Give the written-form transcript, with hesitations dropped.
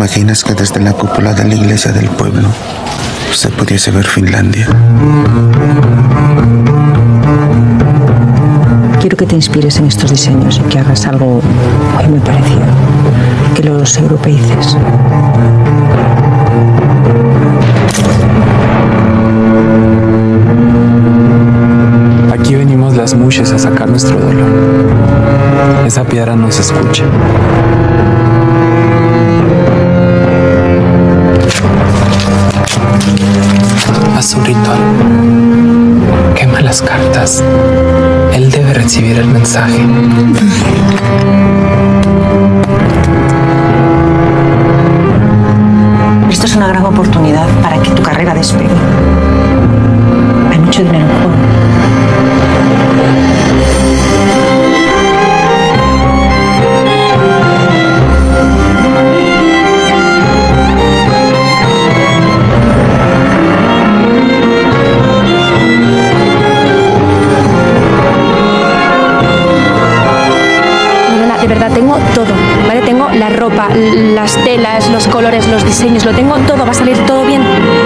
imaginas que desde la cúpula de la iglesia del pueblo se pudiese ver Finlandia? Quiero que te inspires en estos diseños y que hagas algo muy parecido, que los europeices. Aquí venimos las muches a sacar nuestro dolor. Esa piedra nos escucha. Haz un ritual. Quema las cartas. Él debe recibir el mensaje. Esto es una gran oportunidad para que tu carrera despegue. Hay mucho dinero en juego. De verdad, tengo todo, ¿vale? Tengo la ropa, las telas, los colores, los diseños, lo tengo todo, va a salir todo bien.